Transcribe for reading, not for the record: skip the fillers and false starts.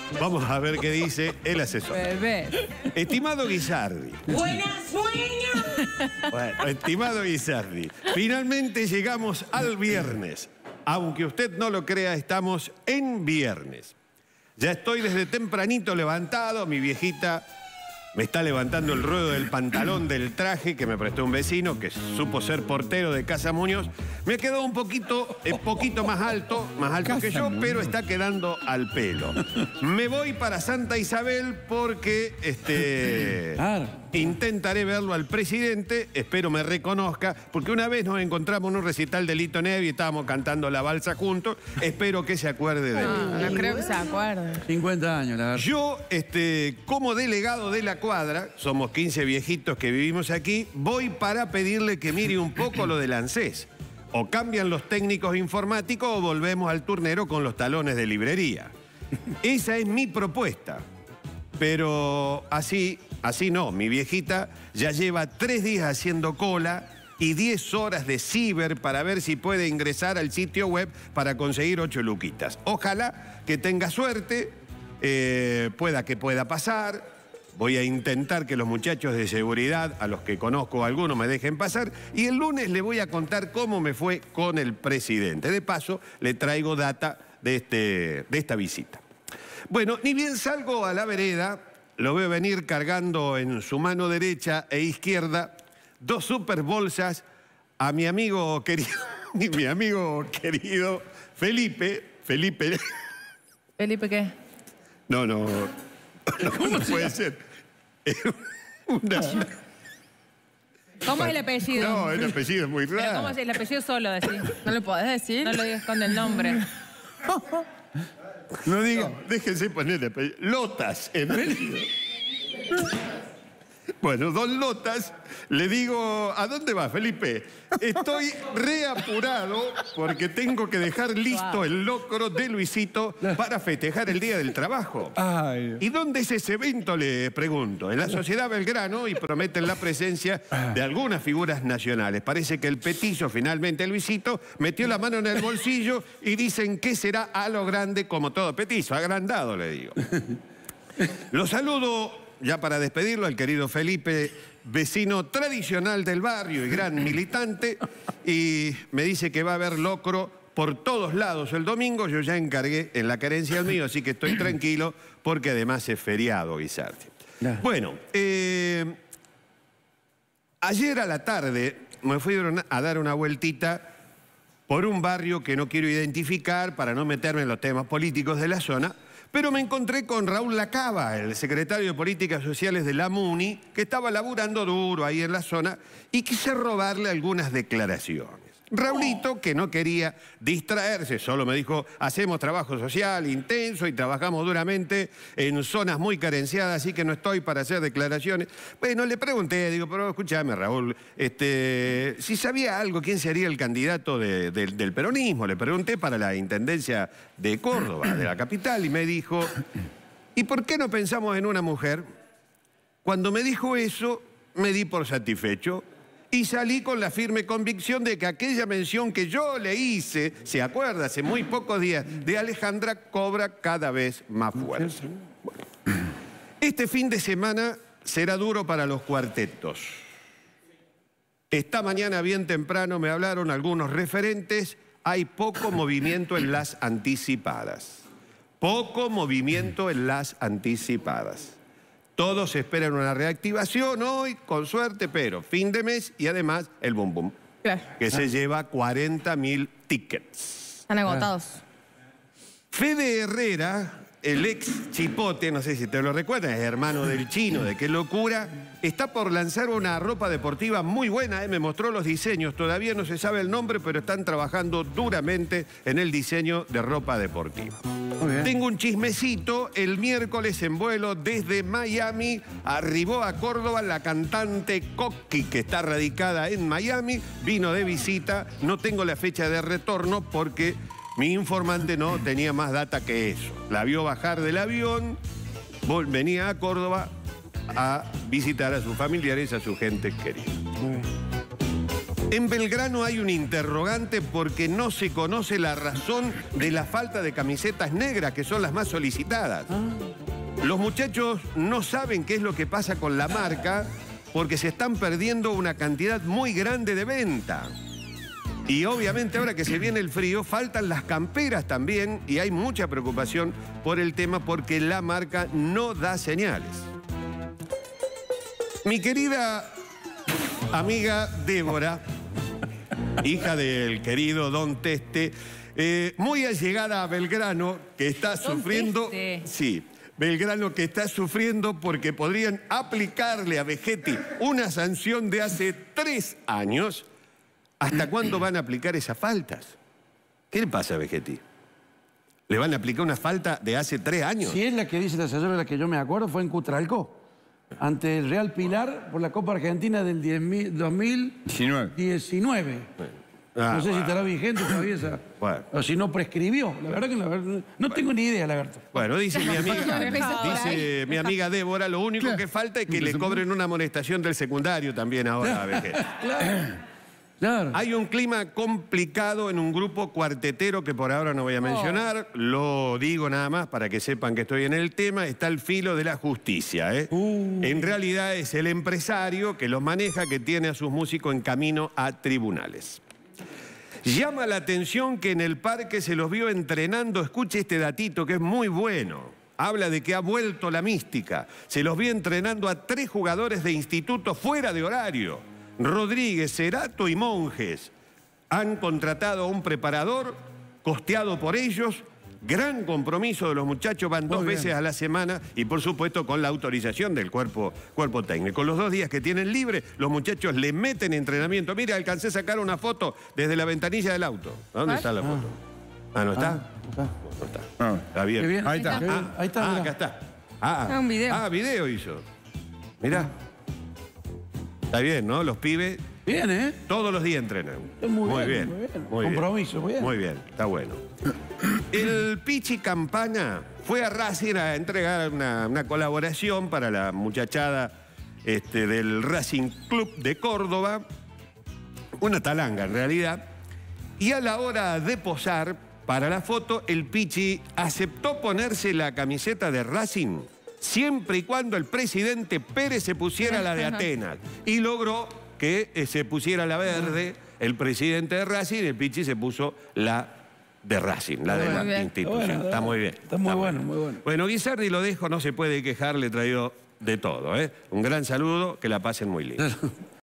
Vamos a ver qué dice el asesor. Bebé. Estimado Guisardi. ¡Buenas sueños! Bueno, estimado Guisardi, finalmente llegamos al viernes. Aunque usted no lo crea, estamos en viernes. Ya estoy desde tempranito levantado, mi viejita me está levantando el ruedo del pantalón del traje que me prestó un vecino que supo ser portero de Casa Muñoz. Me quedó un poquito más alto que yo, pero está quedando al pelo. Me voy para Santa Isabel porque intentaré verlo al presidente, espero me reconozca, porque una vez nos encontramos en un recital de Lito Nevi y estábamos cantando la balsa juntos, espero que se acuerde de mí. No creo que se acuerde. 50 años, la verdad. Yo, como delegado de la cuadra, somos 15 viejitos que vivimos aquí, voy para pedirle que mire un poco lo del ANSES. O cambian los técnicos informáticos o volvemos al turnero con los talones de librería. Esa es mi propuesta. Pero así no. Mi viejita ya lleva 3 días haciendo cola y 10 horas de ciber para ver si puede ingresar al sitio web para conseguir 8 luquitas. Ojalá que tenga suerte, pueda pasar. Voy a intentar que los muchachos de seguridad, a los que conozco algunos, me dejen pasar. Y el lunes le voy a contar cómo me fue con el presidente. De paso, le traigo data de esta visita. Bueno, ni bien salgo a la vereda, lo veo venir cargando en su mano derecha e izquierda 2 super bolsas a mi amigo querido, Felipe. ¿Felipe qué? No puede ser. ¿Cómo es el apellido? No, el apellido es muy ¿Pero raro. cómo es el apellido solo decir? ¿No lo podés decir? No lo digas con el nombre. No diga, déjense poner el apellido. Lotas, en apellido. Bueno, 2 Lotas, le digo, ¿a dónde va, Felipe? Estoy reapurado porque tengo que dejar listo el locro de Luisito para festejar el Día del Trabajo. Ay. ¿Y dónde es ese evento, le pregunto? En la Sociedad Belgrano, y prometen la presencia de algunas figuras nacionales. Parece que el petizo, finalmente, Luisito, metió la mano en el bolsillo y dicen que será a lo grande como todo petizo, agrandado, le digo. Lo saludo ya para despedirlo, al querido Felipe, vecino tradicional del barrio y gran militante, y me dice que va a haber locro por todos lados el domingo. Yo ya encargué en la carencia al mío, así que estoy tranquilo, porque además es feriado, Guisardi. Bueno, ayer a la tarde me fui a dar una vueltita por un barrio que no quiero identificar para no meterme en los temas políticos de la zona, pero me encontré con Raúl Lacaba, el secretario de Políticas Sociales de la MUNI, que estaba laburando duro ahí en la zona, y quise robarle algunas declaraciones. Raulito, que no quería distraerse, solo me dijo, hacemos trabajo social intenso y trabajamos duramente en zonas muy carenciadas, así que no estoy para hacer declaraciones. Bueno, le pregunté, digo, pero escúchame, Raúl, si sabía algo, ¿quién sería el candidato del peronismo? Le pregunté para la Intendencia de Córdoba, de la capital, y me dijo, ¿y por qué no pensamos en una mujer? Cuando me dijo eso, me di por satisfecho. Y salí con la firme convicción de que aquella mención que yo le hice, se acuerda, hace muy pocos días, de Alejandra, cobra cada vez más fuerza. Bueno, este fin de semana será duro para los cuartetos. Esta mañana bien temprano me hablaron algunos referentes, hay poco movimiento en las anticipadas. Poco movimiento en las anticipadas. Todos esperan una reactivación hoy, con suerte, pero fin de mes y además el Bum Bum, que se lleva 40.000 tickets. Están agotados. Fede Herrera, el ex Chipote, no sé si te lo recuerdas, es hermano del Chino, de Qué Locura, está por lanzar una ropa deportiva muy buena, me mostró los diseños, todavía no se sabe el nombre, pero están trabajando duramente en el diseño de ropa deportiva. Tengo un chismecito, el miércoles en vuelo desde Miami arribó a Córdoba la cantante Coqui, que está radicada en Miami, vino de visita, no tengo la fecha de retorno porque mi informante no tenía más data que eso. La vio bajar del avión, venía a Córdoba a visitar a sus familiares, a su gente querida. En Belgrano hay un interrogante porque no se conoce la razón de la falta de camisetas negras, que son las más solicitadas. Los muchachos no saben qué es lo que pasa con la marca porque se están perdiendo una cantidad muy grande de venta. Y obviamente ahora que se viene el frío, faltan las camperas también y hay mucha preocupación por el tema porque la marca no da señales. Mi querida amiga Débora, hija del querido Don Teste, muy allegada a Belgrano, que está sufriendo... Sí, Belgrano que está sufriendo porque podrían aplicarle a Vegetti una sanción de hace 3 años. ¿Hasta cuándo van a aplicar esas faltas? ¿Qué le pasa a Vegetti? ¿Le van a aplicar una falta de hace 3 años? Si es la que dice la señora de la que yo me acuerdo, fue en Cutralcó, ante el Real Pilar por la Copa Argentina del 2019. No sé si estará vigente todavía esa. Bueno. O si no prescribió. La verdad que no tengo ni idea, Lagarto. Bueno, dice mi amiga Débora, lo único que falta es que le cobren una amonestación del secundario también ahora a Vegetti. Claro. Hay un clima complicado en un grupo cuartetero que por ahora no voy a mencionar. Lo digo nada más para que sepan que estoy en el tema. Está al filo de la justicia. En realidad es el empresario que los maneja, que tiene a sus músicos en camino a tribunales. Llama la atención que en el parque se los vio entrenando. Escuche este datito que es muy bueno. Habla de que ha vuelto la mística. Se los vio entrenando a 3 jugadores de instituto fuera de horario. Rodríguez, Cerato y Monjes. Han contratado a un preparador costeado por ellos. Gran compromiso de los muchachos, van 2 veces a la semana y por supuesto con la autorización del cuerpo técnico. Los 2 días que tienen libre, los muchachos le meten entrenamiento. Mire, alcancé a sacar una foto desde la ventanilla del auto. ¿Dónde está la foto? ¿No está? No está. Está bien. Bien. Ahí está. Ahí está. Acá está. Un video. Video hizo. Mirá. Está bien, ¿no? Los pibes... Bien, ¿eh? Todos los días entrenan. Muy bien. Compromiso, muy bien. Muy bien, está bueno. El Pichi Campana fue a Racing a entregar una colaboración para la muchachada del Racing Club de Córdoba. Una talanga, en realidad. Y a la hora de posar para la foto, el Pichi aceptó ponerse la camiseta de Racing siempre y cuando el presidente Pérez se pusiera la de Atenas. Y logró que se pusiera la verde el presidente de Racing y el Pichi se puso la de Racing, la de la institución. Está muy bien. Está muy bueno, muy bueno. Bueno, Guisardi lo dejo, no se puede quejar, le he traído de todo. Un gran saludo, que la pasen muy lindo.